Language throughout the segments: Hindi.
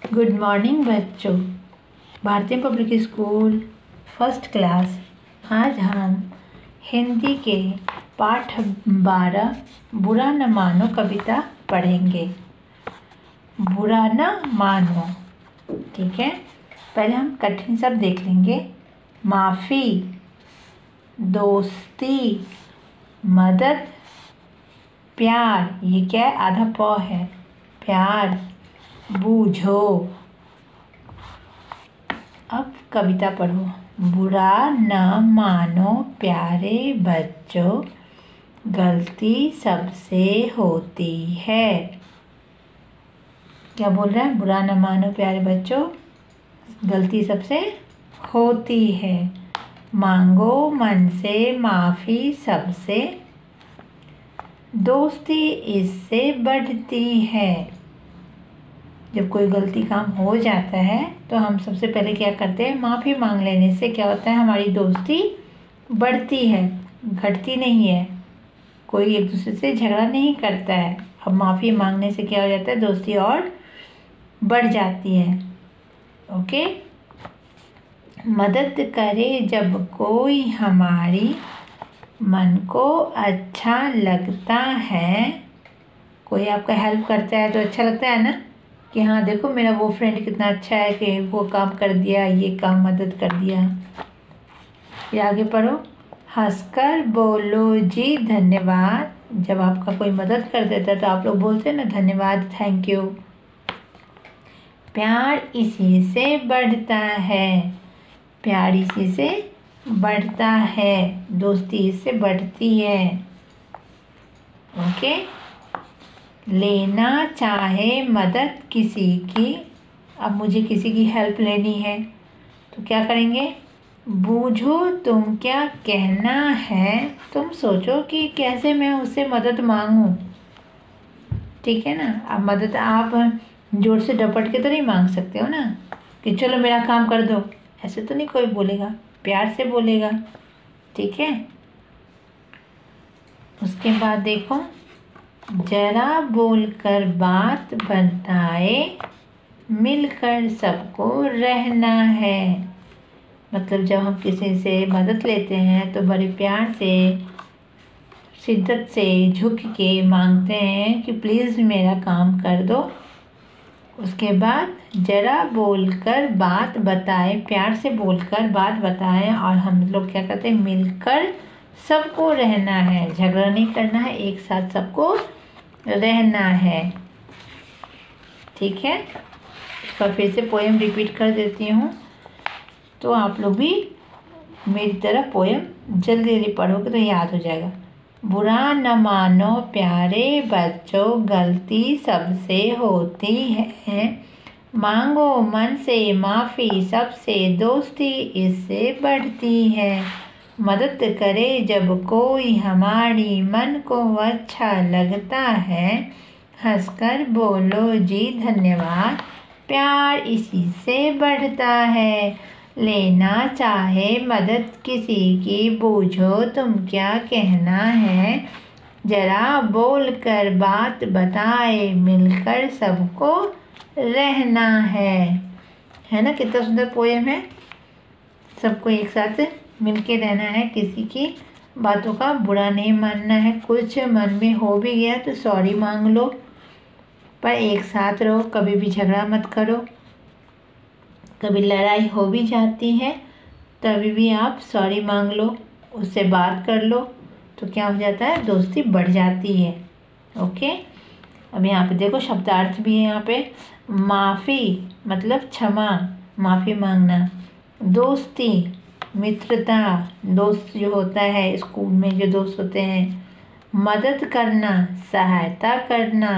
गुड मॉर्निंग बच्चों। भारतीय पब्लिक स्कूल फर्स्ट क्लास। आज हम हिंदी के पाठ 12 बुरा न मानो कविता पढ़ेंगे। बुरा न मानो, ठीक है। पहले हम कठिन शब्द देख लेंगे। माफ़ी, दोस्ती, मदद, प्यार। ये क्या है? आधा पौ है। प्यार, बूझो। अब कविता पढ़ो। बुरा न मानो प्यारे बच्चों, गलती सबसे होती है। क्या बोल रहा है? बुरा न मानो प्यारे बच्चों, गलती सबसे होती है। मांगो मन से माफ़ी सबसे, दोस्ती इससे बढ़ती है। जब कोई गलती काम हो जाता है तो हम सबसे पहले क्या करते हैं? माफ़ी मांग लेने से क्या होता है? हमारी दोस्ती बढ़ती है, घटती नहीं है। कोई एक दूसरे से झगड़ा नहीं करता है। अब माफ़ी मांगने से क्या हो जाता है? दोस्ती और बढ़ जाती है। ओके। मदद करे जब कोई हमारी, मन को अच्छा लगता है। कोई आपका हेल्प करता है तो अच्छा लगता है ना, कि हाँ देखो मेरा वो फ्रेंड कितना अच्छा है कि वो काम कर दिया, ये काम मदद कर दिया। ये आगे पढ़ो। हंसकर बोलो जी धन्यवाद। जब आपका कोई मदद कर देता है तो आप लोग बोलते हैं ना धन्यवाद, थैंक यू। प्यार इसी से बढ़ता है। प्यार इसी से बढ़ता है, दोस्ती इससे बढ़ती है। ओके। लेना चाहे मदद किसी की। अब मुझे किसी की हेल्प लेनी है तो क्या करेंगे? बूझो तुम क्या कहना है। तुम सोचो कि कैसे मैं उससे मदद मांगूं, ठीक है ना। अब मदद आप जोर से डपट के तो नहीं मांग सकते हो ना, कि चलो मेरा काम कर दो। ऐसे तो नहीं कोई बोलेगा, प्यार से बोलेगा, ठीक है। उसके बाद देखो, जरा बोलकर बात बताए, मिलकर सबको रहना है। मतलब जब हम किसी से मदद लेते हैं तो बड़े प्यार से, शिद्दत से झुक के मांगते हैं कि प्लीज़ मेरा काम कर दो। उसके बाद जरा बोलकर बात बताए, प्यार से बोलकर बात बताएं। और हम लोग क्या करते हैं? मिलकर सबको रहना है, झगड़ा नहीं करना है, एक साथ सबको रहना है, ठीक है। इसका फिर से पोएम रिपीट कर देती हूँ तो आप लोग भी मेरी तरह पोएम जल्दी जल्दी पढ़ोगे तो याद हो जाएगा। बुरा न मानो प्यारे बच्चों, गलती सबसे होती है। मांगो मन से माफ़ी सबसे, दोस्ती इससे बढ़ती है। मदद करे जब कोई हमारी, मन को अच्छा लगता है। हंसकर बोलो जी धन्यवाद, प्यार इसी से बढ़ता है। लेना चाहे मदद किसी की, बूझो तुम क्या कहना है। जरा बोलकर बात बताए, मिलकर सबको रहना है ना। कितना सुंदर पोएम है। सबको एक साथ मिलके रहना है, किसी की बातों का बुरा नहीं मानना है। कुछ मन में हो भी गया तो सॉरी मांग लो, पर एक साथ रहो, कभी भी झगड़ा मत करो। कभी लड़ाई हो भी जाती है तभी भी आप सॉरी मांग लो, उससे बात कर लो, तो क्या हो जाता है? दोस्ती बढ़ जाती है। ओके। अब यहाँ पे देखो शब्दार्थ भी है। यहाँ पे माफ़ी मतलब क्षमा, माफ़ी मांगना। दोस्ती मित्रता, दोस्त जो होता है स्कूल में जो दोस्त होते हैं। मदद करना, सहायता करना।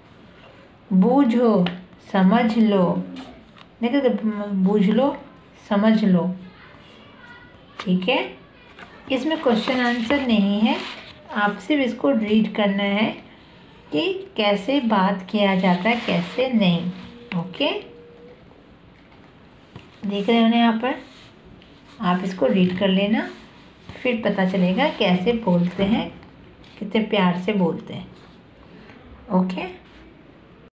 बूझो समझ लो, देखो तो बूझ लो समझ लो, ठीक है। इसमें क्वेश्चन आंसर नहीं है, आप सिर्फ इसको रीड करना है कि कैसे बात किया जाता है, कैसे नहीं। ओके, देख रहे हो ना यहाँ पर? आप इसको रीड कर लेना, फिर पता चलेगा कैसे बोलते हैं, कितने प्यार से बोलते हैं। ओके।